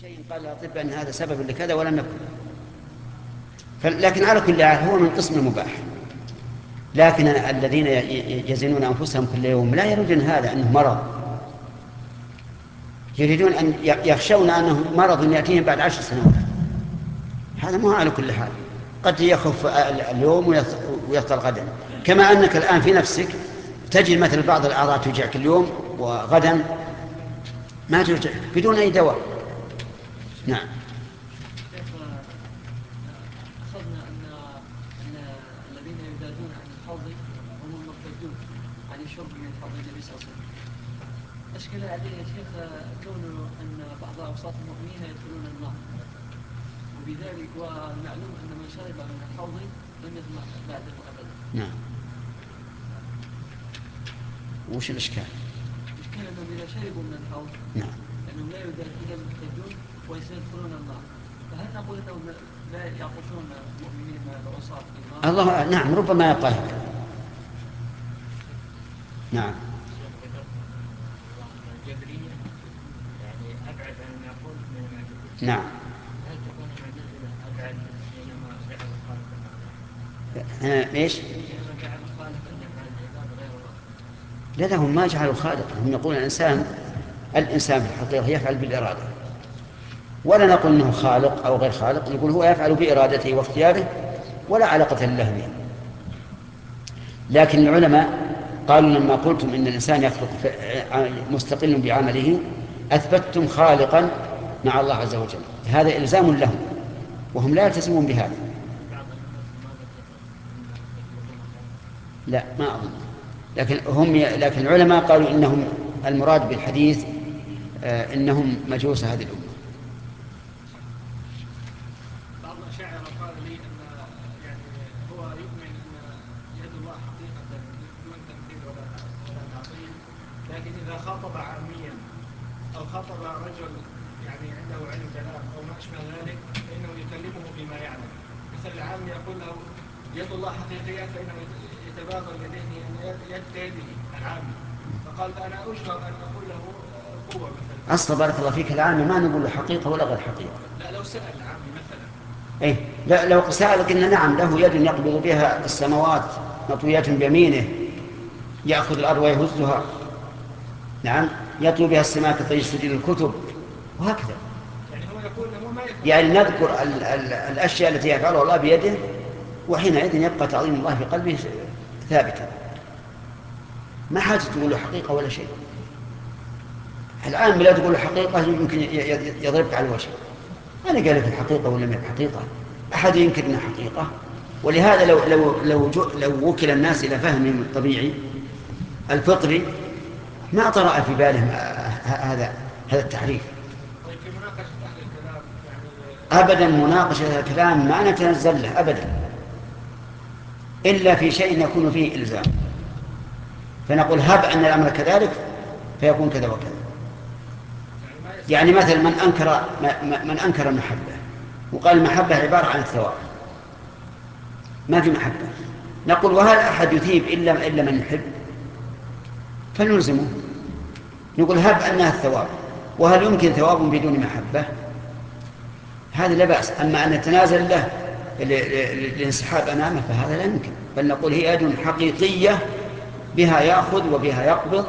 شيء قال الأطباء أن هذا سبب لكذا ولم يكن، لكن على كل حال هو من قسم المباح. لكن الذين يزنون أنفسهم كل يوم لا يريدون هذا أنه مرض، يريدون أن يخشون أنه مرض يأتيهم بعد 10 سنوات. هذا مو على كل حال، قد يخف اليوم ويفطر غدا، كما أنك الآن في نفسك تجد مثل بعض الأعضاء توجعك اليوم وغدا ما توجع بدون أي دواء. نعم. أخذنا أن الذين يبادون عن الحوض هم المرتدون عن الشرب من حوض النبي صلى الله عليه وسلم. أشكل عليه يا شيخ كونه أن بعض أوساط المؤمنين يدخلون النار، وبذلك والمعلوم أن من شرب من الحوض لم يظمأ بعده أبدا. نعم. وش الإشكال؟ الإشكال أنهم إذا شربوا من الحوض نعم أنهم لا يرتدون ويسيدخلون النار، فهل نقول أنهم لا يعطشون المؤمنين العصاة في النار؟ الله نعم، ربما يبقى هيك. نعم. نعم. ايش؟ لا هم ما جعلوا خالقا، هم يقولون الإنسان في الحقيقة يفعل بالإرادة، ولا نقول أنه خالق أو غير خالق، نقول هو يفعل بإرادته واختياره ولا علاقة له به. لكن العلماء قالوا لما قلتم إن الإنسان يخلق مستقل بعمله أثبتتم خالقا مع الله عز وجل، هذا إلزام لهم وهم لا يلتزمون بهذا. لا ما أظن، لكن العلماء قالوا إنهم المراد بالحديث إنهم مجوس هذه الأمة. بعض الأشاعرة قال لي أن يعني هو يؤمن أن يد الله حقيقة بدون تمثيل ولا تعطيل، لكن إذا خاطب عاميا أو خاطب رجل يعني عنده علم كلام أو ما أشبه ذلك فإنه يكلمه بما يعلم. مثل العام يقول له يد الله حقيقية فإنه يتبادر لديه يد يده العامي، فقال أنا أجبر أن أقول له قوة مثلا. أصلا بارك الله فيك العامي ما نقول له حقيقة ولا غير حقيقة. لا لو سأل العامي مثلا. إيه لا لو سألك إن نعم له يد يقبض بها السماوات مطويات بيمينه، يأخذ الأرض ويهزها، نعم يطلب بها السماء كطي سجل الكتب وهكذا. يعني هو يقول له ما يفعل. يعني نذكر الأشياء التي يفعلها الله بيده، وحينئذ يبقى تعظيم الله في قلبه ثابتا، ما حاجة تقول له حقيقة ولا شيء. الآن بلا تقول له حقيقة يمكن يضربك على الوجه. أنا قال لك الحقيقة ولا ما حقيقة؟ أحد ينكر أنها حقيقة؟ ولهذا لو وكل الناس إلى فهمهم الطبيعي الفطري ما طرأ في بالهم هذا التحريف. في مناقشة أهل الكلام يعني أبدا مناقشة الكلام ما نتنزل له أبدا إلا في شيء يكون فيه إلزام، فنقول هب أن الأمر كذلك فيكون كذا وكذا. يعني مثلا من أنكر المحبة وقال المحبة عبارة عن الثواب، ما في محبة، نقول وهل أحد يثيب إلا من يحب؟ فنلزمه، نقول هب أنها الثواب، وهل يمكن ثواب بدون محبة؟ هذا لا بأس. أما أن نتنازل له الانسحاب أمامه فهذا لا يمكن، بل نقول هي يد حقيقية بها يأخذ وبها يقبض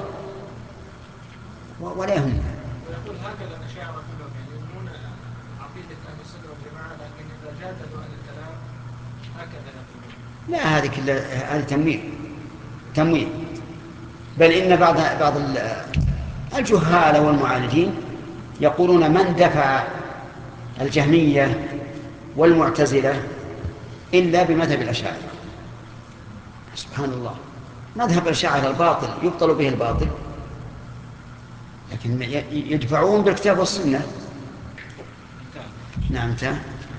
ولا يهم. ويقول هكذا الأشاعرة كلهم يؤمنون عقيدة أهل السنة والجماعة، لكن إذا جادلوا أهل الكلام هكذا يقولون. لا هذه كلها هذه تمويه، بل إن بعض الجهال والمعاندين يقولون من دفع الجهمية والمعتزلة إلا بمذهب الأشاعرة. سبحان الله، مذهب الأشاعرة الباطل يبطل به الباطل، لكن يدفعون بالكتاب والسنة. نعم انتهى.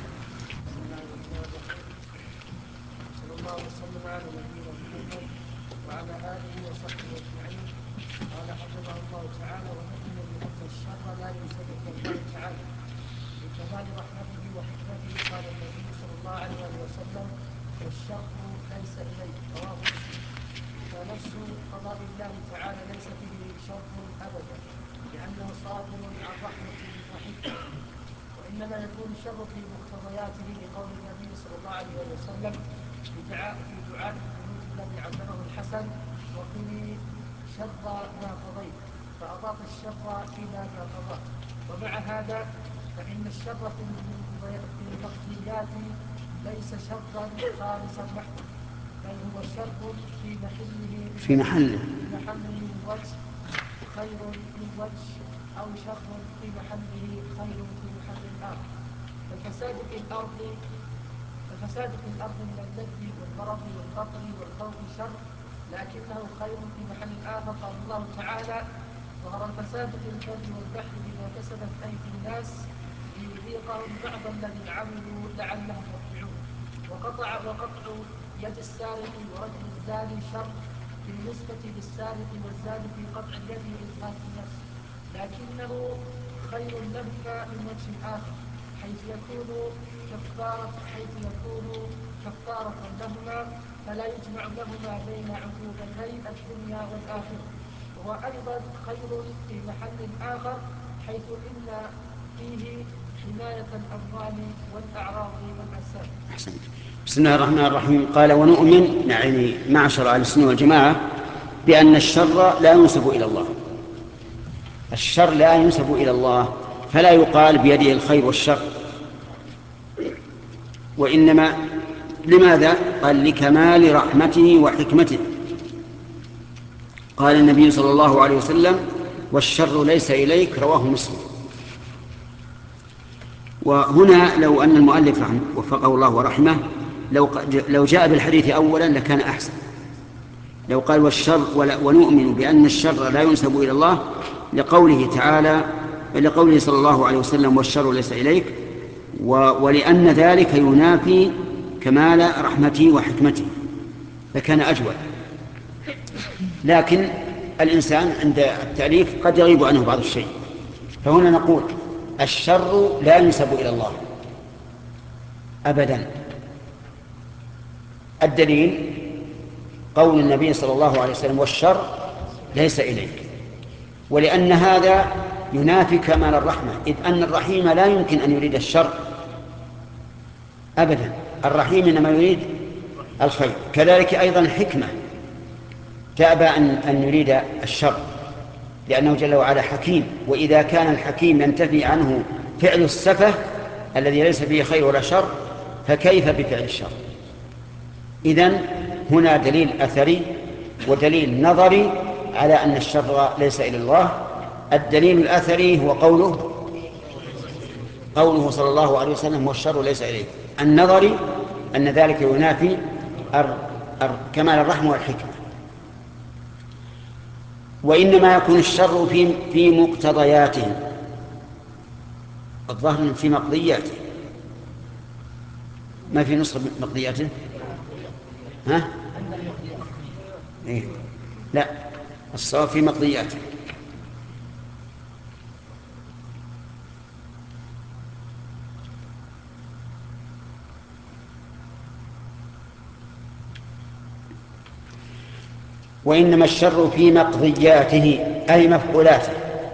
والشر ليس إليه رواه مسلم. فنفس قضاء الله تعالى ليس فيه شر أبدا، لأنه صادر عن رحمته وحكمته، إنما يكون الشر في مقتضياته لقول النبي صلى الله عليه وسلم في دعاء القنوت الذي علمه الحسن: وقني شر ما قضيت، فأضاف الشر إلى ما قضى. ومع هذا فإن الشر في المقتضيات ليس شرا خالصا محضا، بل هو شر في محله من وجه خير من وجه، أو شر في محله خير في محل آخر. فالفساد في الأرض من الجد والمرض والفقر والخوف شر، لكنه خير في محل آخر. قال الله تعالى: ظهر الفساد في البر والبحر بما كسبت أيدي الناس ليذيقهم بعض الذي عملوا لعلهم يرجعون. وقطع يد السارق ورجل الزاني شر بالنسبة للسارق والزاني في قطع اليد وإزهاق النفس، لكنه خير لهما من وجه آخر، حيث يكون كفارة لهما، فلا يجمع لهما بين عقوبتي الدنيا والآخرة. وهو أيضا خير في محل آخر، حيث إن فيه حماية الأموال والأعراض والأنساب. بسم الله الرحمن الرحيم. قال: ونؤمن، يعني معشر أهل السنة والجماعة، بأن الشر لا ينسب إلى الله. الشر لا ينسب إلى الله، فلا يقال بيده الخير والشر، وإنما لماذا؟ قال: لكمال رحمته وحكمته. قال النبي صلى الله عليه وسلم: والشر ليس إليك، رواه مسلم. وهنا لو أن المؤلف وفقه الله ورحمه لو جاء بالحديث أولا لكان أحسن. لو قال: والشر ونؤمن بأن الشر لا ينسب إلى الله، لقوله تعالى، لقوله صلى الله عليه وسلم: والشر ليس إليك، ولأن ذلك ينافي كمال رحمته وحكمته، فكان أجود. لكن الإنسان عند التأليف قد يغيب عنه بعض الشيء، فهنا نقول: الشر لا ينسب إلى الله أبدا. الدليل قول النبي صلى الله عليه وسلم: والشر ليس إليك، ولأن هذا ينافي كمال الرحمة، إذ أن الرحيم لا يمكن أن يريد الشر أبدا، الرحيم إنما يريد الخير. كذلك أيضا الحكمة تأبى أن يريد الشر، لأنه جل وعلا حكيم، وإذا كان الحكيم ينتفي عنه فعل السفه الذي ليس فيه خير ولا شر، فكيف بفعل الشر؟ إذن هنا دليل أثري ودليل نظري على أن الشر ليس إلى الله. الدليل الأثري هو قوله صلى الله عليه وسلم: والشر ليس إليه. النظري أن ذلك ينافي كمال الرحمة والحكمة. وإنما يكون الشر في مقتضياته، الظاهر في مقضياته، ما في نصر مقضياته. ها؟ إيه؟ لا، الصواب في مقضياته. وإنما الشر في مقضياته أي مفعولاته،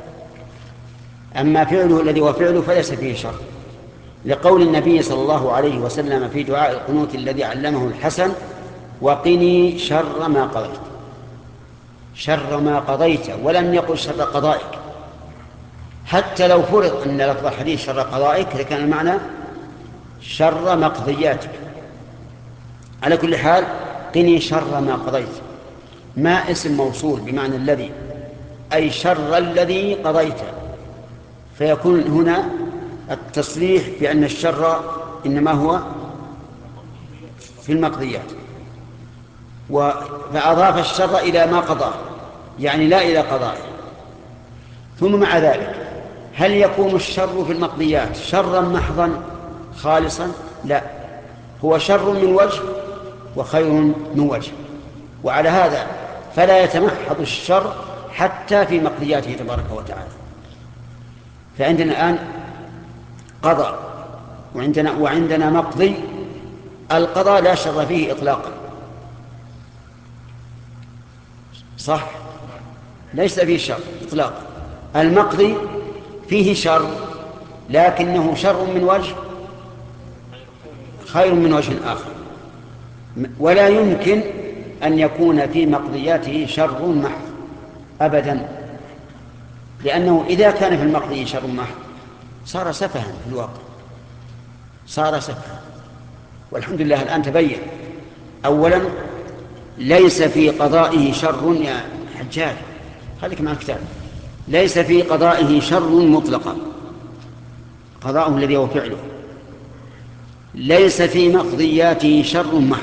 أما فعله الذي هو فعله فليس فيه شر، لقول النبي صلى الله عليه وسلم في دعاء القنوت الذي علمه الحسن: وقني شر ما قضيت. شر ما قضيت، ولم يقل شر قضائك. حتى لو فرض أن لفظ الحديث شر قضائك لكان المعنى شر مقضياتك. على كل حال قني شر ما قضيت، ما اسم موصول بمعنى الذي، أي شر الذي قضيت، فيكون هنا التصريح بأن الشر إنما هو في المقضيات، فأضاف الشر إلى ما قضاه، يعني لا إلى قضائه. ثم مع ذلك هل يكون الشر في المقضيات شرا محضا خالصا؟ لا، هو شر من وجه وخير من وجه، وعلى هذا فلا يتمحض الشر حتى في مقضياته تبارك وتعالى. فعندنا الآن قضاء وعندنا مقضي. القضاء لا شر فيه إطلاقا، صح؟ ليس فيه شر إطلاقا. المقضي فيه شر لكنه شر من وجه خير من وجه آخر، ولا يمكن أن يكون في مقضياته شر محض أبدا، لأنه إذا كان في المقضي شر محض صار سفها في الواقع، صار سفها. والحمد لله الآن تبين. أولا ليس في قضائه شر يا حجاج، خليك مع الكتاب، ليس في قضائه شر مطلقا، قضاؤه الذي هو فعله، ليس في مقضياته شر محض.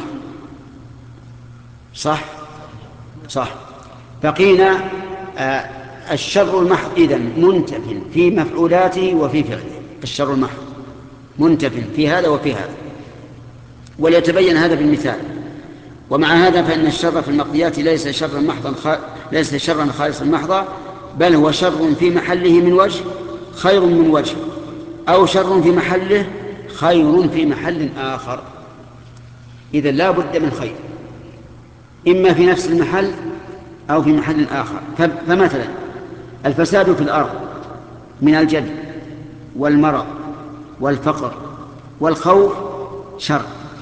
صح صح. بقينا الشر المحض إذن منتف في مفعولاته وفي فعله، الشر المحض منتف في هذا وفي هذا، وليتبين هذا بالمثال. ومع هذا فإن الشر في المقضيات ليس شرا محضا، ليس شرا خالصا محضا، بل هو شر في محله من وجه خير من وجه، أو شر في محله خير في محل آخر. إذن لا بد من خير، إما في نفس المحل أو في محل آخر. فمثلا الفساد في الأرض من الجد والمرض والفقر والخوف شر،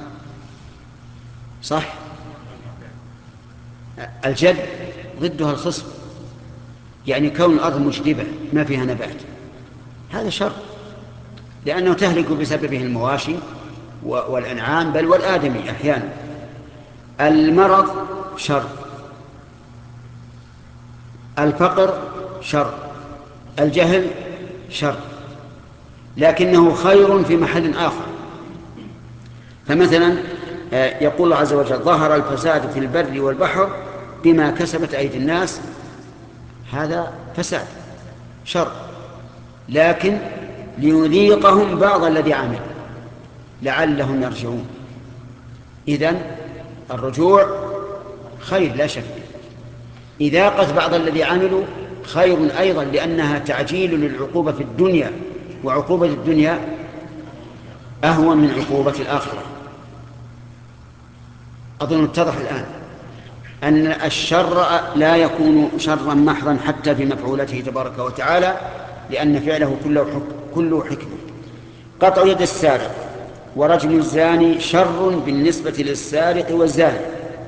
صح؟ الجد ضدها الخصب، يعني كون الأرض مجدبة ما فيها نبات، هذا شر، لأنه تهلك بسببه المواشي والأنعام بل والآدمي أحيانا. المرض شر، الفقر شر، الجهل شر، لكنه خير في محل آخر. فمثلا يقول الله عز وجل: ظهر الفساد في البر والبحر بما كسبت أيدي الناس، هذا فساد شر، لكن ليذيقهم بعض الذي عمل لعلهم يرجعون. إذن الرجوع خير لا شك، إذاقة بعض الذي عملوا خير أيضا، لأنها تعجيل للعقوبة في الدنيا، وعقوبة الدنيا أهون من عقوبة الآخرة. أظن اتضح الآن أن الشر لا يكون شرا محضا حتى في مفعولته تبارك وتعالى، لأن فعله كله حكمة. قطع يد السارق ورجم الزاني شر بالنسبة للسارق والزاني،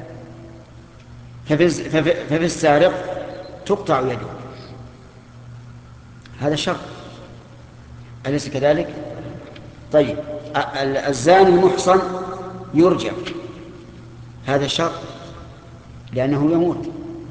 ففي السارق تقطع يده، هذا شر، أليس كذلك؟ طيب الزاني المحصن يرجم، هذا شر لأنه يموت،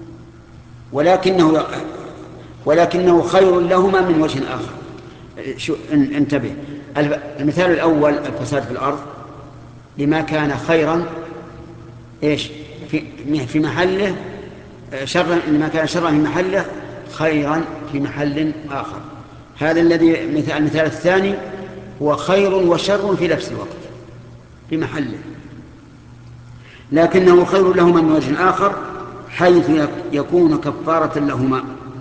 ولكنه خير لهما من وجه آخر. انتبه، المثال الأول الفساد في الأرض لما كان خيرا إيش في محله، شرا لما كان شرا في محله خيرا في محل آخر. هذا الذي المثال الثاني هو خير وشر في نفس الوقت في محله، لكنه خير لهما من وجه آخر حيث يكون كفارة لهما،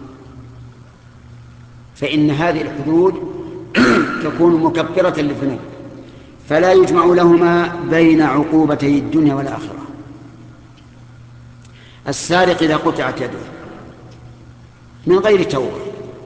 فإن هذه الحدود تكون مكفرة للذنوب، فلا يجمع لهما بين عقوبتي الدنيا والآخرة. السارق إذا قطعت يده من غير توبة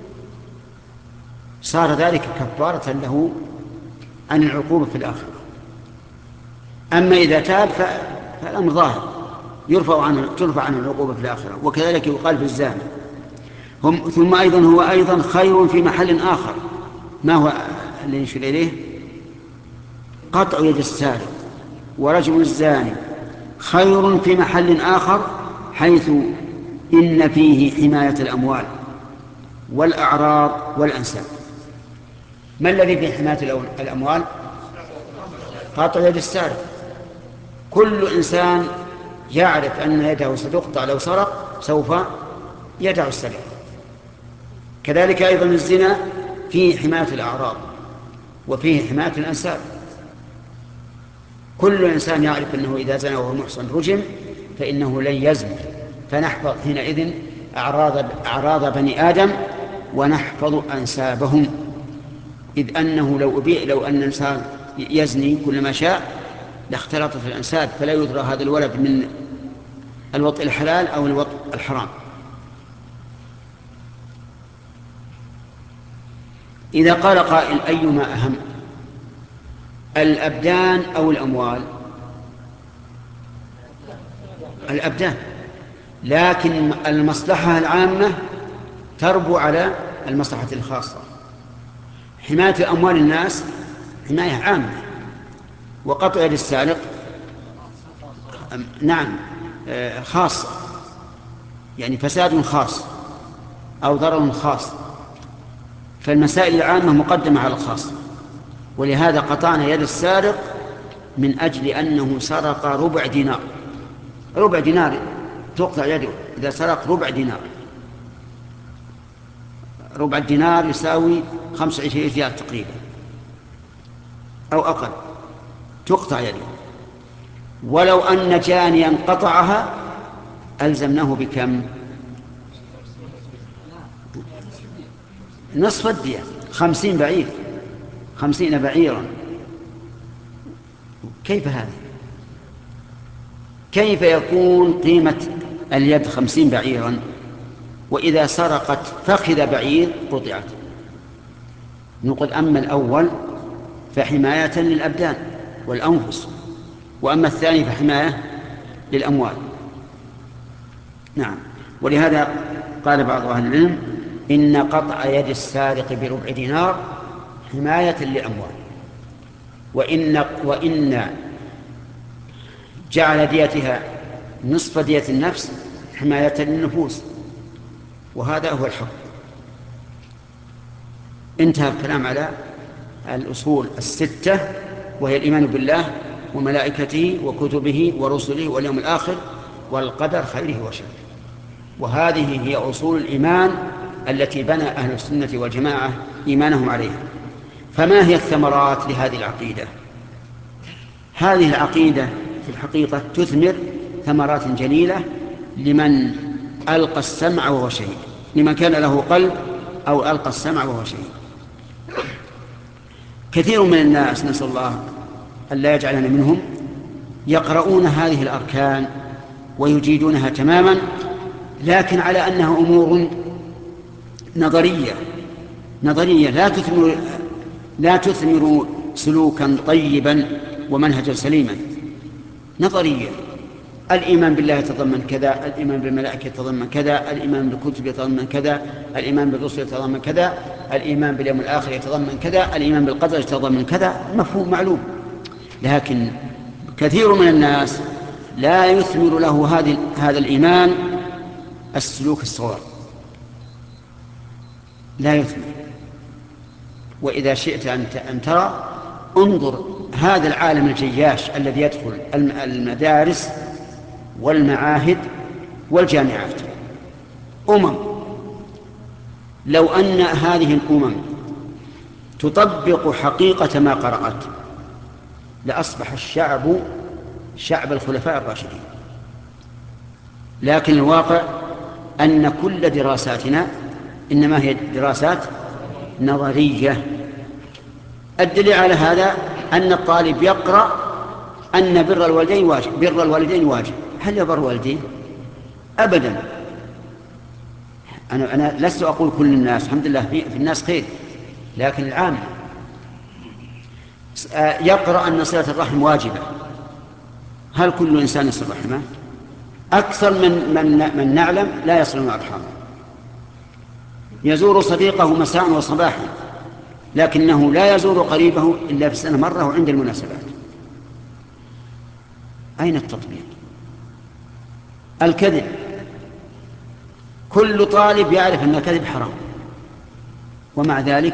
صار ذلك كفارة له عن العقوبة في الآخرة. أما إذا تاب فالأمر ظاهر، ترفع عن العقوبة في الآخرة. وكذلك يقال في الزاني. ثم أيضا هو أيضا خير في محل آخر. ما هو الذي يشير إليه؟ قطع يد السارق ورجم الزاني خير في محل آخر، حيث إن فيه حماية الأموال والأعراض والأنساب. ما الذي في حماية الأموال؟ قطع يد السارق. كل إنسان يعرف أن يده ستقطع لو سرق سوف يدع السرقة. كذلك أيضا الزنا فيه حماية الأعراض وفيه حماية الأنساب. كل إنسان يعرف أنه إذا زنى وهو محصن رجم، فإنه لن يزني، فنحفظ حينئذ أعراض بني آدم ونحفظ أنسابهم، إذ أنه لو أن الإنسان يزني كلما شاء لاختلطت الأنساب، فلا يدرى هذا الولد من الوطء الحلال أو الوطء الحرام. إذا قال قائل أيما أهم، الأبدان أو الأموال؟ الأبدان، لكن المصلحة العامة تربو على المصلحة الخاصة. حماية أموال الناس حماية عامة، وقطع يد السارق نعم خاصة، يعني فساد خاص أو ضرر خاص، فالمسائل العامة مقدمة على الخاص. ولهذا قطعنا يد السارق من أجل أنه سرق ربع دينار. ربع دينار تقطع يده إذا سرق ربع دينار. ربع الدينار يساوي 25 ريال تقريبا أو أقل، تقطع يده. ولو أن جانيا قطعها ألزمناه بكم؟ نصف الدية، 50 بعير، 50 بعيرا. كيف هذا؟ كيف يكون قيمة اليد 50 بعيرا وإذا سرقت فخذ بعير قطعت؟ نقول أما الأول فحماية للأبدان والأنفس، وأما الثاني فحماية للأموال. نعم. ولهذا قال بعض أهل العلم إن قطع يد السارق بربع دينار حماية للأموال، وإن جعل ديتها نصف دية النفس حماية للنفوس، وهذا هو الحق. انتهى الكلام على الأصول الستة، وهي الإيمان بالله وملائكته وكتبه ورسله واليوم الآخر والقدر خيره وشره. وهذه هي أصول الإيمان التي بنى أهل السنة والجماعة إيمانهم عليها. فما هي الثمرات لهذه العقيدة؟ هذه العقيدة في الحقيقة تثمر ثمرات جليلة لمن ألقى السمع وهو شهيد، لمن كان له قلب أو ألقى السمع وهو شهيد. كثير من الناس، نسأل الله أن لا يجعلنا منهم، يقرؤون هذه الأركان ويجيدونها تماما، لكن على أنها أمور نظرية لا تثمر سلوكا طيبا ومنهجا سليما. نظرية. الإيمان بالله يتضمن كذا، الإيمان بالملائكة يتضمن كذا، الإيمان بالكتب يتضمن كذا، الإيمان بالرسل يتضمن كذا، الإيمان باليوم الآخر يتضمن كذا، الإيمان بالقدر يتضمن كذا، مفهوم معلوم. لكن كثير من الناس لا يثمر له هذا الإيمان السلوك الصواب، لا يثمر. وإذا شئت أن ترى، انظر هذا العالم الجياش الذي يدخل المدارس والمعاهد والجامعات، لو أن هذه الأمم تطبق حقيقة ما قرأت لأصبح الشعب شعب الخلفاء الراشدين. لكن الواقع أن كل دراساتنا إنما هي دراسات نظرية. الدليل على هذا أن الطالب يقرأ أن بر الوالدين واجب. هل يبر والديه؟ أبدا. أنا لست أقول كل الناس، الحمد لله في الناس خير، لكن العام يقرأ أن صلة الرحم واجبة. هل كل إنسان يصل رحمه؟ أكثر من نعلم لا يصلون أرحامه. يزور صديقه مساء وصباحا، لكنه لا يزور قريبه إلا في السنة مرة وعند المناسبات. أين التطبيق؟ الكذب، كل طالب يعرف أن الكذب حرام، ومع ذلك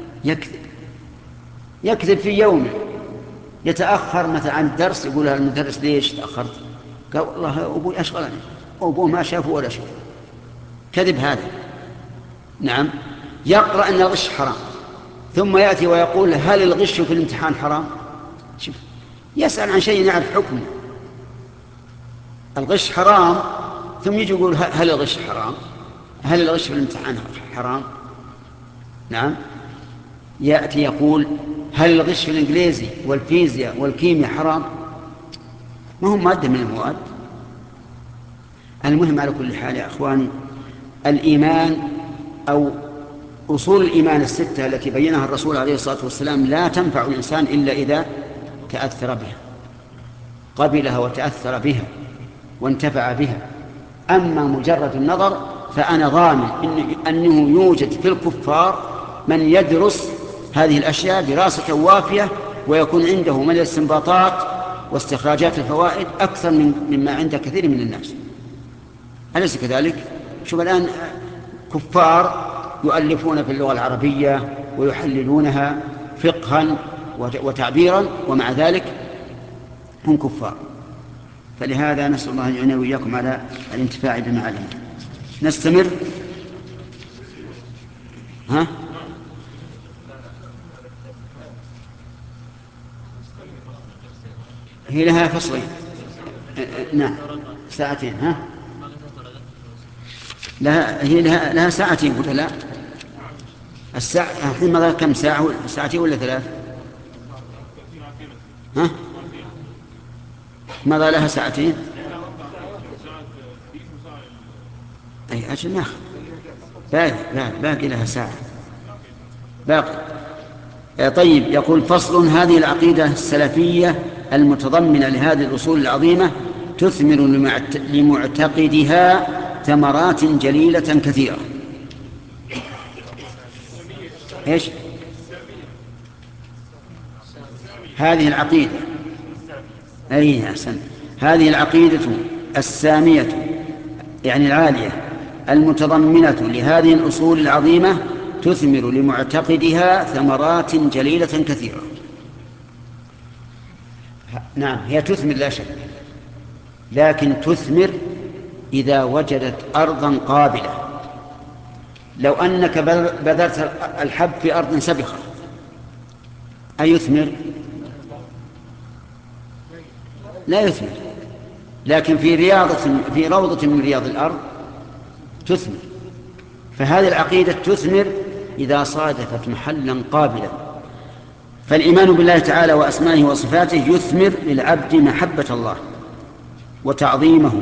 يكذب في يومه. يتأخر مثلا عن الدرس، يقول له المدرس ليش تأخرت؟ قال والله أبوي أشغلني، أبوه ما شافه ولا شيء. كذب هذا. نعم. يقرأ أن الغش حرام، ثم يأتي ويقول هل الغش في الامتحان حرام؟ شوف، يسأل عن شيء يعرف حكمه. الغش حرام، ثم يجي يقول هل الغش حرام؟ هل الغش في الامتحان حرام؟ نعم. يأتي يقول هل الغش في الإنجليزي والفيزياء والكيمياء حرام؟ ما هم مادة من المواد. المهم على كل حال يا أخوان، الإيمان أو أصول الإيمان الستة التي بينها الرسول عليه الصلاة والسلام لا تنفع الإنسان إلا إذا تأثر بها، قبلها وتأثر بها وانتفع بها. أما مجرد النظر فأنا ضامن أنه يوجد في الكفار من يدرس هذه الأشياء دراسة وافية ويكون عنده من الاستنباطات واستخراجات الفوائد أكثر مما عند كثير من الناس. أليس كذلك؟ شوف الآن كفار يؤلفون في اللغة العربية ويحللونها فقها وتعبيرا، ومع ذلك هم كفار. فلهذا نسأل الله أن يعيننا وإياكم على الانتفاع بما علمنا. نستمر. ها؟ هي لها فصلين. نعم ساعتين. ها؟ لها ساعتين. قلت لا الساعة الحين ماذا كم ساعة؟ ساعتين ولا ثلاث؟ ها؟ ماذا لها ساعتين؟ أي أجل ناخذ باقي لها ساعة باقي. طيب يقول فصل: هذه العقيدة السلفية المتضمنة لهذه الأصول العظيمة تثمر لمعتقدها ثمرات جليلة كثيرة. إيش؟ هذه العقيدة هذه العقيدة السامية يعني العالية المتضمنة لهذه الأصول العظيمة تثمر لمعتقدها ثمرات جليلة كثيرة. نعم هي تثمر لا شك، لكن تثمر إذا وجدت أرضا قابلة. لو أنك بذرت الحب في أرض سبخة أيثمر؟ لا يثمر. لكن في روضة من رياض الأرض تثمر. فهذه العقيدة تثمر إذا صادفت محلا قابلا. فالإيمان بالله تعالى وأسمائه وصفاته يثمر للعبد محبة الله وتعظيمه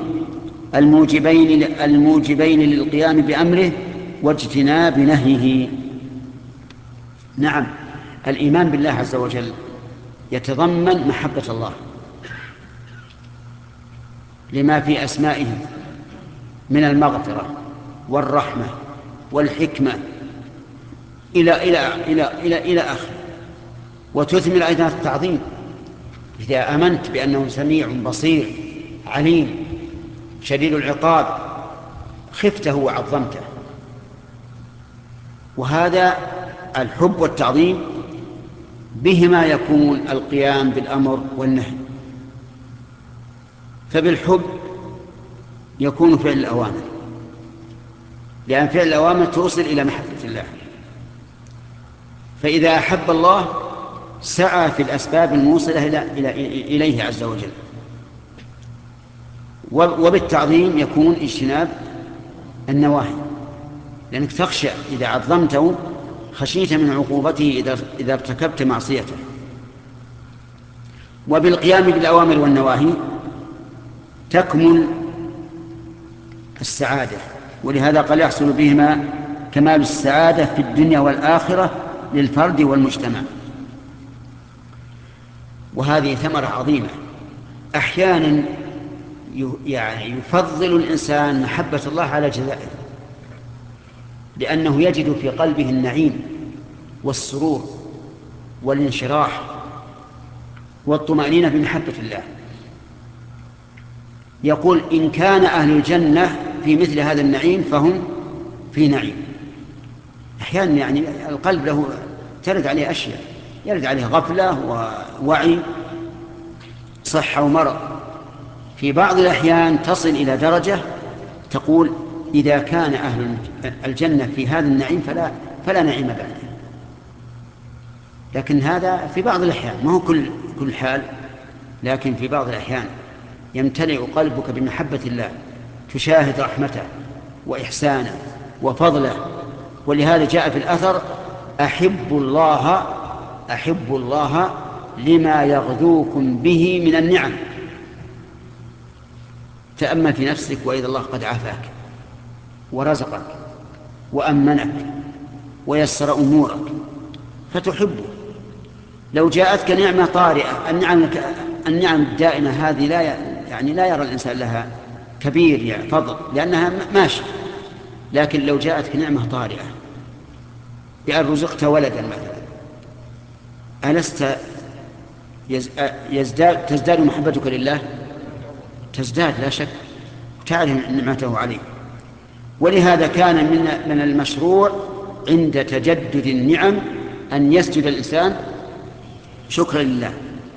الموجبين للقيام بأمره واجتناب نهيه. نعم الإيمان بالله عز وجل يتضمن محبة الله لما في أسمائه من المغفرة والرحمة والحكمة إلى آخره. وتثمر أيضا التعظيم إذا آمنت بأنه سميع بصير عليم شديد العقاب خفته وعظمته. وهذا الحب والتعظيم بهما يكون القيام بالأمر والنهي. فبالحب يكون فعل الأوامر، لأن فعل الأوامر توصل إلى محبة الله. فإذا أحب الله سعى في الأسباب الموصلة إليه عز وجل. وبالتعظيم يكون اجتناب النواهي، لأنك تخشى إذا عظمته خشيت من عقوبته إذا ارتكبت معصيته. وبالقيام بالأوامر والنواهي تكمل السعادة، ولهذا قال يحصل بهما كمال السعادة في الدنيا والآخرة للفرد والمجتمع. وهذه ثمرة عظيمة. أحيانا يفضل الإنسان محبة الله على جزائه، لأنه يجد في قلبه النعيم والسرور والانشراح والطمأنينة بمحبة الله. يقول إن كان أهل الجنة في مثل هذا النعيم فهم في نعيم. أحيانا القلب له ترد عليه أشياء، يرد عليه غفلة ووعي صحة ومرض. في بعض الأحيان تصل إلى درجة تقول إذا كان أهل الجنة في هذا النعيم فلا نعيم بعده. لكن هذا في بعض الأحيان، ما هو كل حال، لكن في بعض الأحيان يمتلئ قلبك بمحبة الله، تشاهد رحمته وإحسانه وفضله. ولهذا جاء في الأثر أحب الله لما يغذوكم به من النعم. تأمل في نفسك وإذا الله قد عافاك ورزقك وأمنك ويسر أمورك فتحبه. لو جاءتك نعمة طارئة، النعم الدائمة هذه لا يرى الإنسان لها كبير فضل لأنها ماشي، لكن لو جاءتك نعمة طارئة بأن رزقت ولدا مثلا، ألست تزداد محبتك لله؟ تزداد لا شك، تعرف نعمته عليك. ولهذا كان من المشروع عند تجدد النعم أن يسجد الإنسان شكرا لله.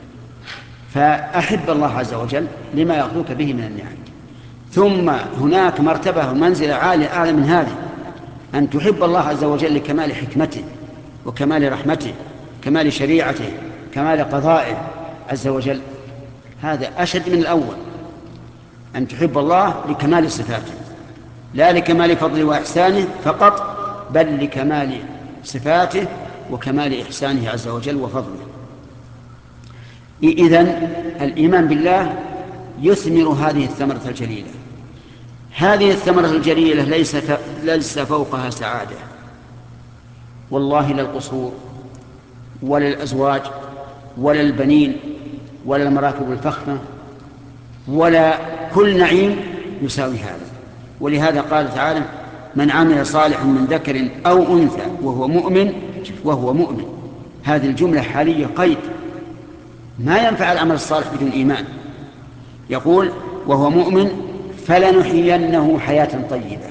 فأحب الله عز وجل لما يغلوك به من النعم. ثم هناك مرتبة ومنزلة عالية أعلى من هذه، أن تحب الله عز وجل لكمال حكمته وكمال رحمته، كمال شريعته، كمال قضائه عز وجل. هذا أشد من الأول، أن تحب الله لكمال صفاته، لا لكمال فضله وإحسانه فقط، بل لكمال صفاته وكمال إحسانه عز وجل وفضله. إذن الإيمان بالله يثمر هذه الثمرة الجليلة. هذه الثمرة الجليلة ليس فوقها سعادة، والله لا القصور ولا الأزواج ولا البنين ولا المراكب الفخمة ولا كل نعيم يساوي هذا. ولهذا قال تعالى: من عمل صالحا من ذكر أو أنثى وهو مؤمن. هذه الجملة حالية قيد، ما ينفع العمل الصالح بدون إيمان. يقول: وهو مؤمن فلنحيينه حياة طيبة.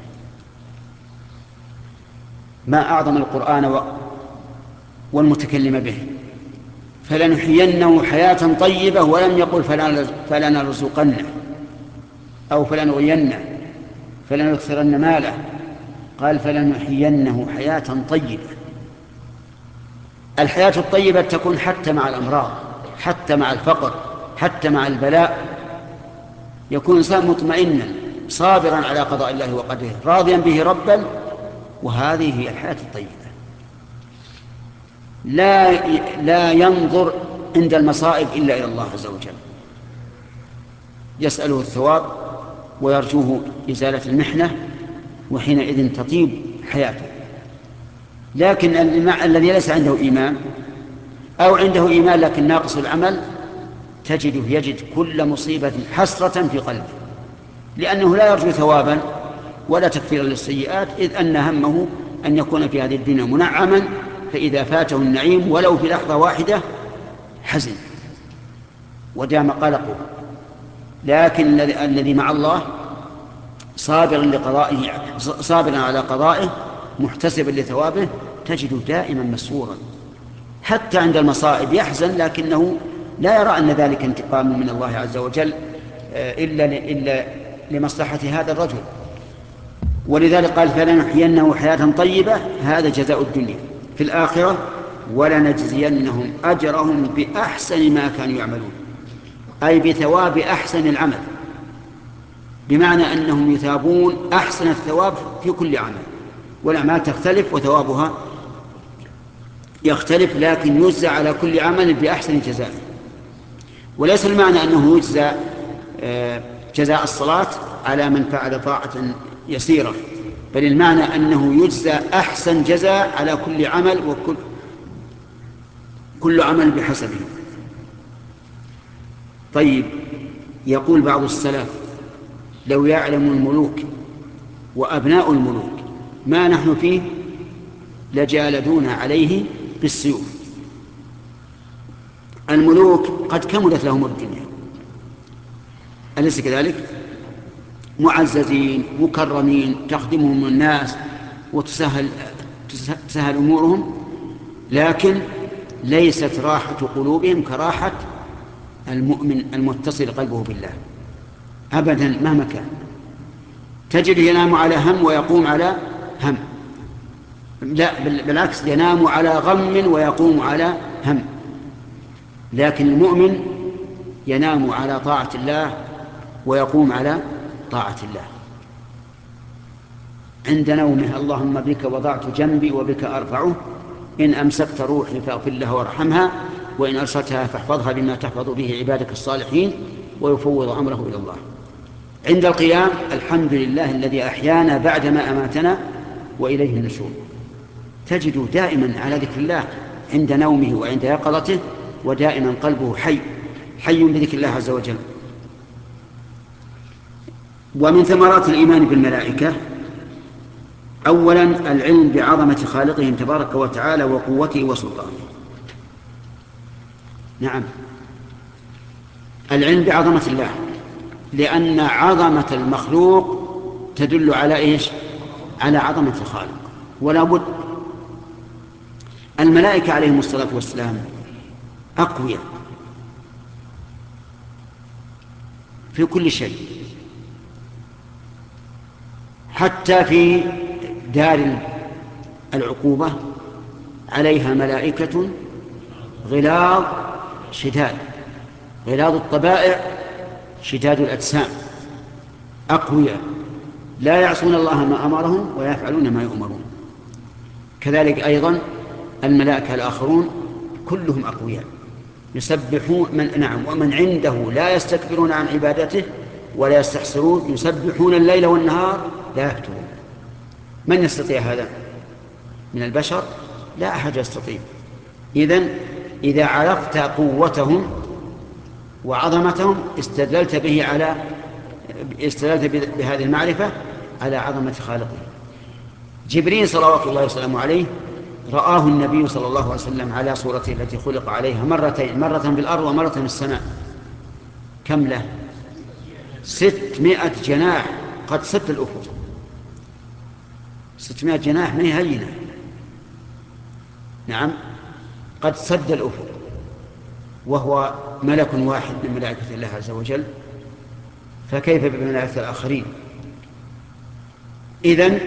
ما أعظم القرآن والمتكلم به. فلنحيينه حياة طيبة، ولم يقل فلنرزقنه أو فلنغينه فلنكثرن ماله، قال فلنحيينه حياة طيبة. الحياة الطيبة تكون حتى مع الأمراض، حتى مع الفقر، حتى مع البلاء، يكون إنسان مطمئنا صابرا على قضاء الله وقدره راضيا به ربا، وهذه هي الحياة الطيبة. لا ينظر عند المصائب إلا إلى الله عز وجل، يسأله الثواب ويرجوه إزالة المحنة، وحينئذ تطيب حياته. لكن الذي ليس عنده إيمان أو عنده إيمان لكن ناقص العمل، يجد كل مصيبة حسرة في قلبه، لأنه لا يرجو ثوابا ولا تكفيرا للسيئات، إذ أن همه أن يكون في هذه الدنيا منعما، فإذا فاته النعيم ولو في لحظة واحدة حزن ودام قلقه. لكن الذي مع الله صابرا على قضائه محتسبا لثوابه، تجده دائما مسرورا، حتى عند المصائب يحزن لكنه لا يرى أن ذلك انتقام من الله عز وجل إلا لمصلحة هذا الرجل. ولذلك قال: فلنحيينه حياة طيبة. هذا جزاء الدنيا. في الآخرة: ولنجزينهم أجرهم بأحسن ما كانوا يعملون، أي بثواب أحسن العمل، بمعنى أنهم يثابون أحسن الثواب في كل عمل، والأعمال تختلف وثوابها يختلف، لكن يجزى على كل عمل بأحسن جزاء. وليس المعنى أنه يجزى جزاء الصلاة على من فعل طاعة يسيرة، بل المعنى أنه يجزى أحسن جزاء على كل عمل، وكل عمل بحسبه. طيب، يقول بعض السلف: لو يعلم الملوك وأبناء الملوك ما نحن فيه لجالدونا عليه بالسيوف. الملوك قد كملت لهم الدنيا، أليس كذلك؟ معززين مكرمين، تخدمهم الناس وتسهل أمورهم، لكن ليست راحة قلوبهم كراحة المؤمن المتصل قلبه بالله أبدا مهما كان. تجد ينام على هم ويقوم على هم، لا بالعكس، ينام على غم ويقوم على هم. لكن المؤمن ينام على طاعة الله ويقوم على طاعة الله. عند نومه: اللهم بك وضعت جنبي وبك أرفعه، إن أمسكت روحي فاغفر لها وارحمها، وإن أرسلتها فاحفظها بما تحفظ به عبادك الصالحين، ويفوض أمره إلى الله. عند القيام: الحمد لله الذي أحيانا بعدما أماتنا وإليه النشور. تجد دائما على ذكر الله عند نومه وعند يقظته، ودائما قلبه حي بذكر الله عز وجل. ومن ثمرات الإيمان بالملائكة أولا العلم بعظمة خالقهم تبارك وتعالى وقوته وسلطانه. نعم، العلم بعظمة الله، لأن عظمة المخلوق تدل على إيش؟ على عظمة الخالق. ولا بد. الملائكة عليهم الصلاة والسلام أقوياء في كل شيء، حتى في دار العقوبة عليها ملائكة غلاظ شداد، غلاظ الطبائع شداد الأجسام، أقوياء لا يعصون الله ما أمرهم ويفعلون ما يؤمرون. كذلك أيضا الملائكة الآخرون كلهم أقوياء يسبحون ومن عنده لا يستكبرون عن عبادته ولا يستحسرون، يسبحون الليل والنهار لا يفترون. من يستطيع هذا من البشر؟ لا أحد يستطيع. إذن إذا عرفت قوتهم وعظمتهم استدللت بهذه المعرفة على عظمة خالقه. جبريل صلوات الله وسلامه عليه رآه النبي صلى الله عليه وسلم على صورته التي خلق عليها مرتين، مرة في الأرض ومرة في السماء. كم له؟ 600 جناح قد سد الأفق. 600 جناح ما هي هينة. نعم، قد سد الأفق، وهو ملك واحد من ملائكة الله عز وجل، فكيف بملائكة الآخرين؟ إذن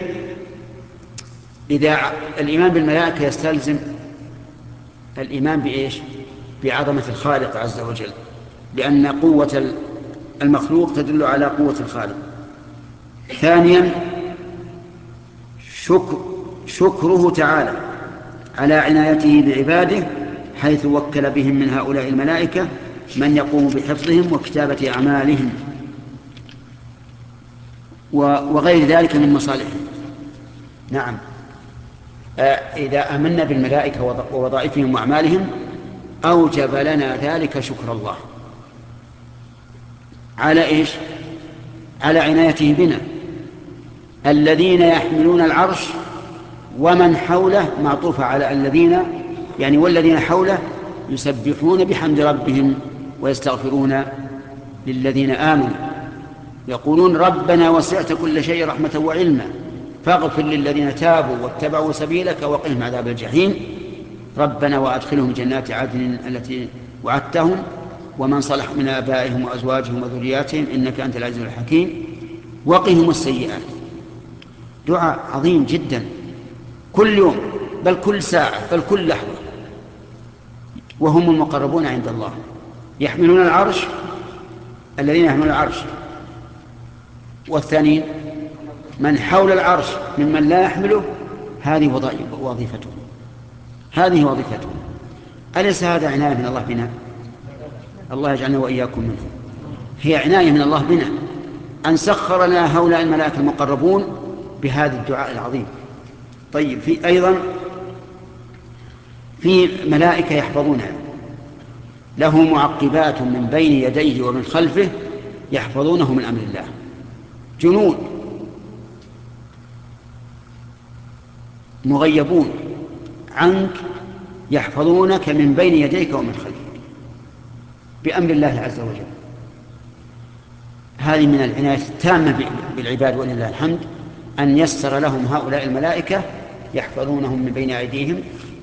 إذا الإيمان بالملائكة يستلزم الإيمان بإيش؟ بعظمة الخالق عز وجل، لأن قوة المخلوق تدل على قوة الخالق. ثانيا شكره تعالى على عنايته بعباده، حيث وكل بهم من هؤلاء الملائكة من يقوم بحفظهم وكتابة أعمالهم وغير ذلك من مصالحهم. نعم، إذا آمنا بالملائكة ووظائفهم وأعمالهم أوجب لنا ذلك شكر الله على إيش؟ على عنايته بنا. الذين يحملون العرش ومن حوله معطوف على الذين، يعني والذين حوله يسبحون بحمد ربهم ويستغفرون للذين آمنوا، يقولون ربنا وسعت كل شيء رحمة وعلما فاغفر للذين تابوا واتبعوا سبيلك وقهم عذاب الجحيم ربنا وأدخلهم جنات عدن التي وعدتهم ومن صلح من آبائهم وأزواجهم وذرياتهم إنك أنت العزيز الحكيم وقهم السيئات. دعاء عظيم جدا كل يوم، بل كل ساعة، بل كل لحظة، وهم المقربون عند الله يحملون العرش، الذين يحملون العرش، والثانيين من حول العرش ممن لا يحمله. هذه وظيفتهم، هذه وظيفتهم. أليس هذا عناية من الله بنا؟ الله يجعلنا وإياكم منه. هي عناية من الله بنا أن سخر لنا هؤلاء الملائكة المقربون بهذا الدعاء العظيم. طيب، في أيضا في ملائكة يحفظونها، له معقبات من بين يديه ومن خلفه يحفظونه من أمر الله، جنود مغيبون عنك يحفظونك من بين يديك ومن خلفك بأمر الله عز وجل. هذه من العناية التامة بالعباد ولله الحمد، أن يسر لهم هؤلاء الملائكة يحفظونهم من بين أيديهم،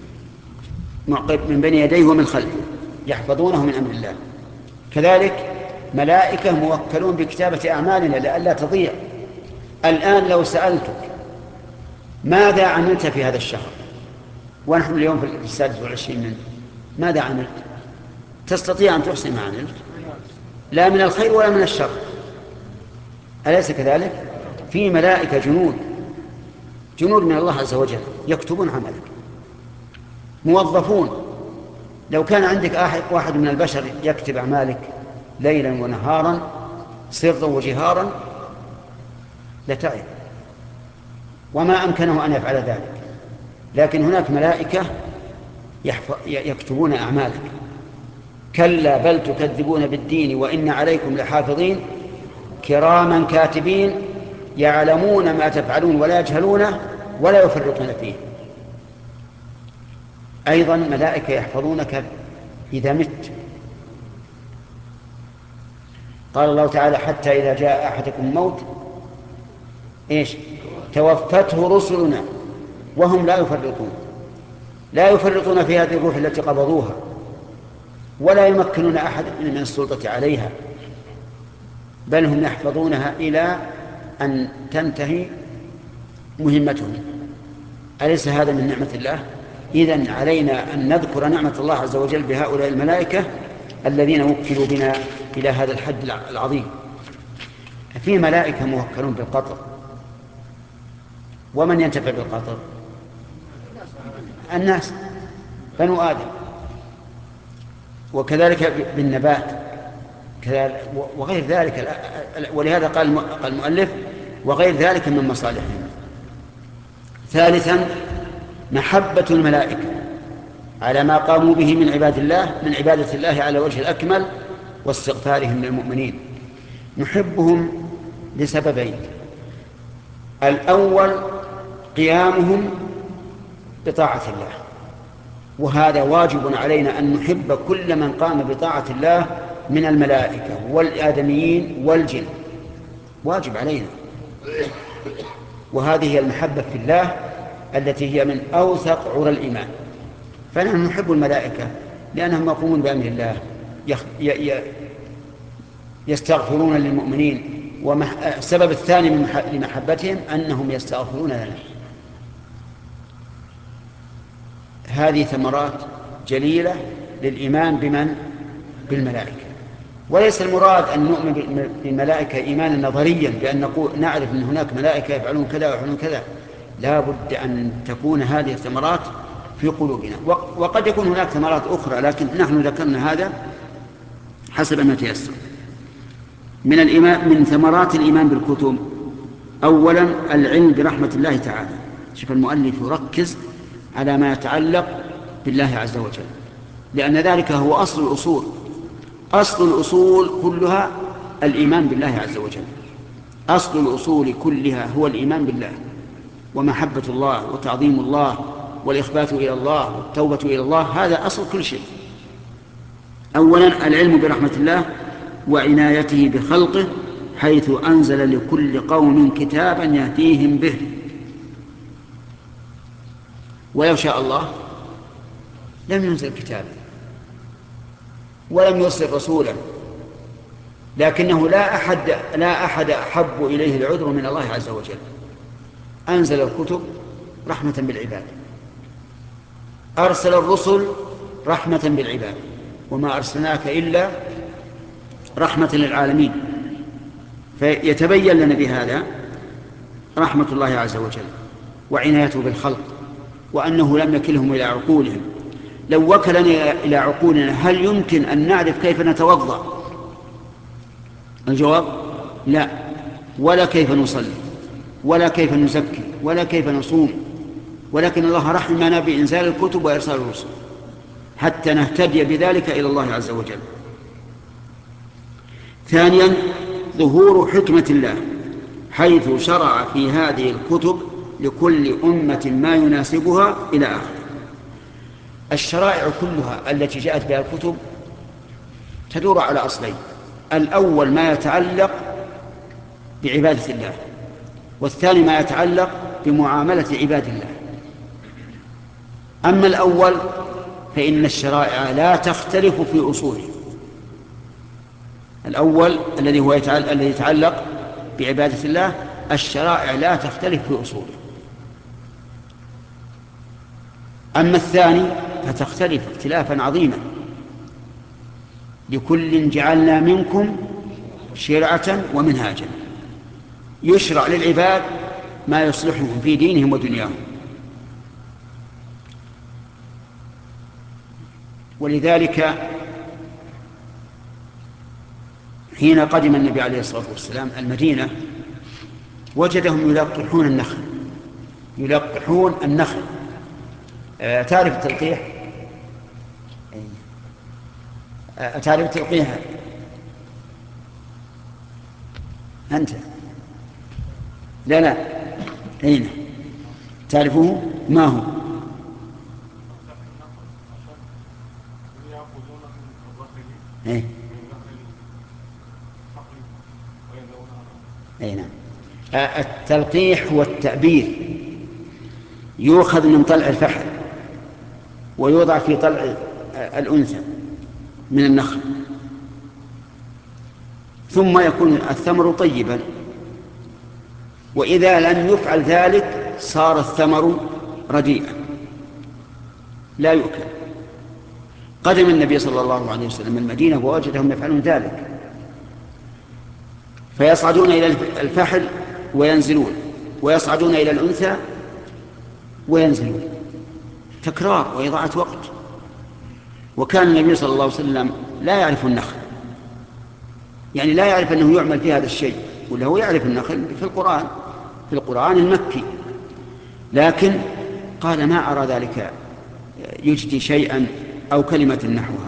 من بين يديه ومن خلفه يحفظونه من أمر الله. كذلك ملائكة موكلون بكتابة أعمالنا لئلا تضيع. الآن لو سألتك ماذا عملت في هذا الشهر ونحن اليوم في 26 منه، ماذا عملت؟ تستطيع أن تحصي ما عملت؟ لا من الخير ولا من الشر، أليس كذلك؟ في ملائكة جنود من الله عز وجل يكتبون عملك، موظفون. لو كان عندك واحد من البشر يكتب أعمالك ليلا ونهارا سرا وجهارا لتعب، وما أمكنه أن يفعل ذلك. لكن هناك ملائكة يكتبون أعمالك. كلا بل تكذبون بالدين وإن عليكم لحافظين كراما كاتبين يعلمون ما تفعلون ولا يجهلونه ولا يفرطون فيه. أيضا ملائكة يحفظونك إذا مت. قال الله تعالى حتى إذا جاء أحدكم الموت توفته رسلنا وهم لا يفرطون في هذه الروح التي قبضوها ولا يمكنون أحد من السلطة عليها، بل هم يحفظونها إلى أن تنتهي مهمتهم. أليس هذا من نعمة الله؟ إذن علينا أن نذكر نعمة الله عز وجل بهؤلاء الملائكة الذين وكلوا بنا إلى هذا الحد العظيم. في ملائكة موكلون بالقطر، ومن ينتفع بالقطر؟ الناس بنو آدم، وكذلك بالنبات وغير ذلك. ولهذا قال المؤلف وغير ذلك من مصالحهم. ثالثا محبة الملائكة على ما قاموا به من عبادة الله على وجه الأكمل واستغفارهم للمؤمنين. نحبهم لسببين: الأول قيامهم بطاعة الله، وهذا واجب علينا أن نحب كل من قام بطاعة الله من الملائكة والآدميين والجن، واجب علينا. وهذه هي المحبة في الله التي هي من أوثق عرى الإيمان. فنحن نحب الملائكة لأنهم يقومون بأمر الله، يستغفرون للمؤمنين. والسبب الثاني لمحبتهم أنهم يستغفرون لنا. هذه ثمرات جليلة للإيمان بالملائكة. وليس المراد أن نؤمن بالملائكة إيمانا نظريا بأن نعرف أن هناك ملائكة يفعلون كذا ويفعلون كذا. لا بد أن تكون هذه الثمرات في قلوبنا، وقد يكون هناك ثمرات أخرى، لكن نحن ذكرنا هذا حسب ما تيسر. من ثمرات الإيمان بالكتب: أولا العلم برحمة الله تعالى. شوف المؤلف يركز على ما يتعلق بالله عز وجل، لأن ذلك هو أصل الأصول. أصل الأصول كلها الإيمان بالله عز وجل. أصل الأصول كلها هو الإيمان بالله ومحبة الله وتعظيم الله والإخبات إلى الله والتوبة إلى الله. هذا أصل كل شيء. أولا العلم برحمة الله وعنايته بخلقه، حيث أنزل لكل قوم كتابا يهديهم به. ولو شاء الله لم ينزل كتابا ولم يرسل رسولا، لكنه لا أحد أحب إليه العذر من الله عز وجل. أنزل الكتب رحمة بالعباد، أرسل الرسل رحمة بالعباد، وما أرسلناك إلا رحمة للعالمين. فيتبين لنا بهذا رحمة الله عز وجل وعنايته بالخلق، وأنه لم يكلهم إلى عقولهم. لو وكلنا إلى عقولنا هل يمكن أن نعرف كيف نتوضأ؟ الجواب لا، ولا كيف نصلي، ولا كيف نزكي، ولا كيف نصوم. ولكن الله رحمنا بإنزال الكتب وإرسال الرسل حتى نهتدي بذلك إلى الله عز وجل. ثانيا ظهور حكمة الله، حيث شرع في هذه الكتب لكل أمة ما يناسبها إلى آخره. الشرائع كلها التي جاءت بها الكتب تدور على أصلين: الأول ما يتعلق بعبادة الله، والثاني ما يتعلق بمعاملة عباد الله. أما الأول فإن الشرائع لا تختلف في أصوله. الأول الذي يتعلق بعبادة الله، الشرائع لا تختلف في أصوله. أما الثاني فتختلف اختلافا عظيما: لكل جعلنا منكم شرعة ومنهاجا. يشرع للعباد ما يصلحهم في دينهم ودنياهم. ولذلك حين قدم النبي عليه الصلاة والسلام المدينة وجدهم يلقحون النخل تعرف التلقيح؟ تعرف التلقيح أنت؟ لا أين تعرفه؟ ما هو؟ أي نعم. التلقيح هو التأبير، يؤخذ من طلع الفحل ويوضع في طلع الأنثى من النخل، ثم يكون الثمر طيبا، وإذا لم يفعل ذلك صار الثمر رديئا لا يؤكل. قدم النبي صلى الله عليه وسلم المدينة ووجدهم يفعلون ذلك، فيصعدون إلى الفحل وينزلون، ويصعدون إلى الأنثى وينزلون، تكرار وإضاعة وقت. وكان النبي صلى الله عليه وسلم لا يعرف النخل، يعني لا يعرف أنه يعمل في هذا الشيء، ولا هو يعرف النخل في القرآن المكي، لكن قال ما أرى ذلك يجدي شيئا أو كلمة نحوها.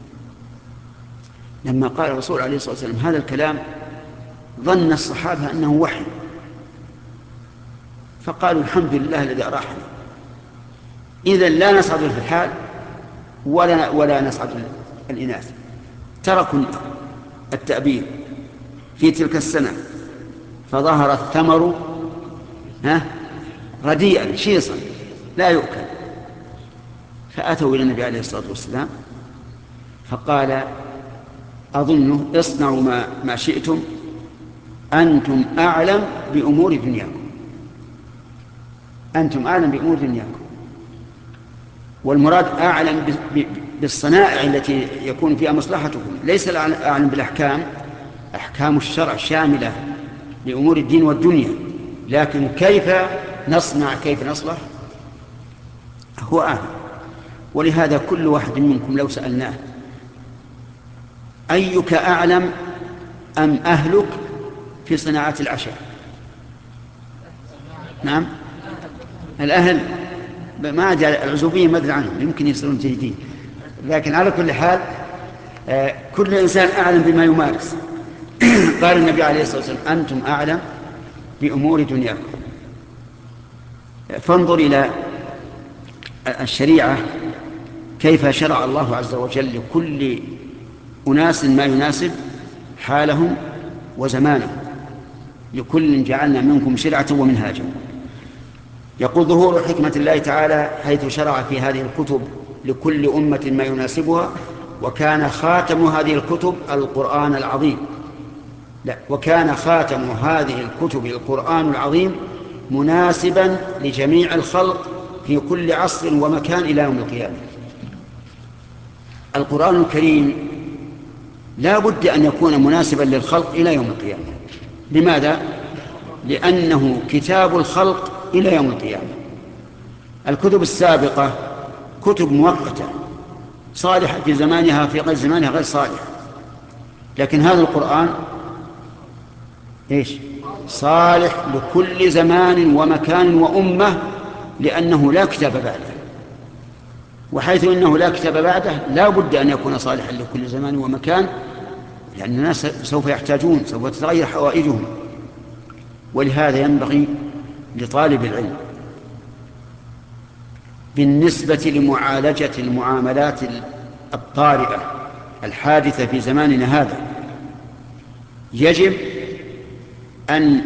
لما قال الرسول عليه الصلاة والسلام هذا الكلام ظن الصحابة أنه وحي، فقالوا الحمد لله الذي أراحنا، إذن لا نصعد في الحال ولا نصعد الإناث. تركوا التأبير في تلك السنة، فظهر الثمر رديئا شيصا لا يؤكل. فأتوا إلى النبي عليه الصلاة والسلام فقال أظنه اصنعوا ما شئتم، أنتم أعلم بأمور دنياكم، أنتم أعلم بأمور دنياكم. والمراد أعلم بالصنائع التي يكون فيها مصلحتكم، ليس أعلم بالأحكام، أحكام الشرع شاملة لأمور الدين والدنيا، لكن كيف نصنع كيف نصلح هو أعلم. ولهذا كل واحد منكم لو سألناه أيك أعلم أم أهلك في صناعة العشاء؟ نعم الأهل، ما عاد العزوبية ما أدري عنهم، يمكن يصيرون جيدين، لكن على كل حال كل إنسان أعلم بما يمارس. قال النبي عليه الصلاة والسلام أنتم أعلم بأمور دنياكم. فانظر إلى الشريعة كيف شرع الله عز وجل لكل أناس ما يناسب حالهم وزمانهم، لكل جعلنا منكم شرعة ومنهاجا. يقول ظهور حكمة الله تعالى حيث شرع في هذه الكتب لكل أمة ما يناسبها، وكان خاتم هذه الكتب القرآن العظيم. وكان خاتم هذه الكتب القرآن العظيم مناسبا لجميع الخلق في كل عصر ومكان إلى يوم القيامة. القرآن الكريم لا بد أن يكون مناسبا للخلق إلى يوم القيامة. لماذا؟ لأنه كتاب الخلق إلى يوم القيامة. الكتب السابقة كتب مؤقتة صالحة في زمانها، في غير زمانها غير صالحة، لكن هذا القرآن صالح لكل زمان ومكان وأمة، لأنه لا كتاب بعده، وحيث إنه لا كتاب بعده لا بد أن يكون صالحا لكل زمان ومكان، لأن الناس سوف يحتاجون، سوف تتغير حوائجهم. ولهذا ينبغي لطالب العلم بالنسبة لمعالجة المعاملات الطارئة الحادثة في زماننا هذا يجب أن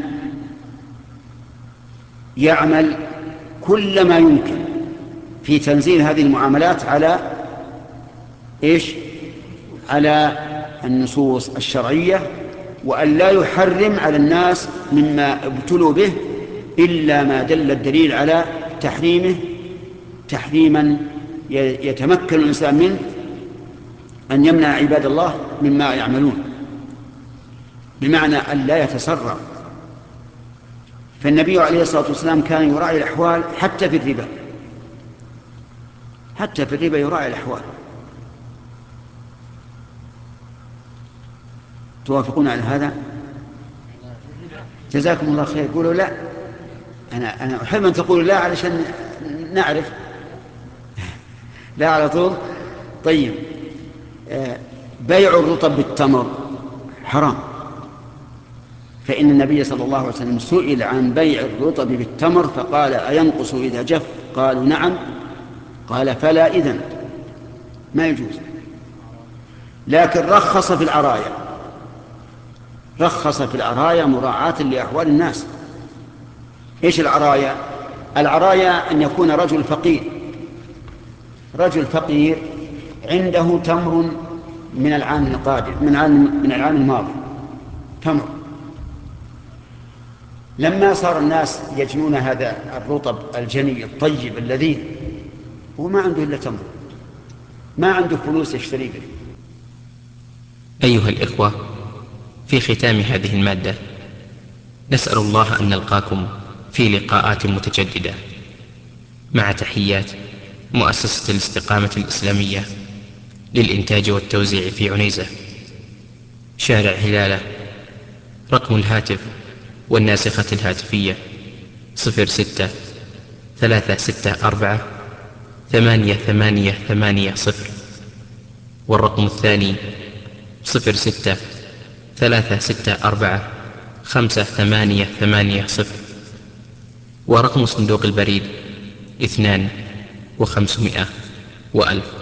يعمل كل ما يمكن في تنزيل هذه المعاملات على النصوص الشرعية، وأن لا يحرم على الناس مما ابتلوا به إلا ما دل الدليل على تحريمه تحريما يتمكن الإنسان منه أن يمنع عباد الله مما يعملون، بمعنى أن لا يتسرع. فالنبي عليه الصلاة والسلام كان يراعي الأحوال حتى في الربا، حتى في الربا يراعي الأحوال. توافقون على هذا؟ جزاكم الله خير. قولوا لا. أنا أحب أن تقولوا لا علشان نعرف. لا على طول. طيب، بيع الرطب بالتمر حرام، فإن النبي صلى الله عليه وسلم سئل عن بيع الرطب بالتمر فقال أينقص إذا جف؟ قالوا نعم. قال فلا إذن ما يجوز. لكن رخص في العرايا، رخص في العرايا مراعاة لأحوال الناس. إيش العرايا؟ العرايا أن يكون رجل فقير، رجل فقير عنده تمر من العام القادم، من العام الماضي تمر، لما صار الناس يجنون هذا الرطب الجني الطيب اللذيذ وما عنده إلا تمر، ما عنده فلوس يشتري به. أيها الإخوة، في ختام هذه المادة نسأل الله أن نلقاكم في لقاءات متجددة، مع تحيات مؤسسة الاستقامة الإسلامية للإنتاج والتوزيع في عنيزة، شارع هلالة. رقم الهاتف والناسخة الهاتفية 06-364-8880، والرقم الثاني 06-364-5880، ورقم صندوق البريد 2500 و1000.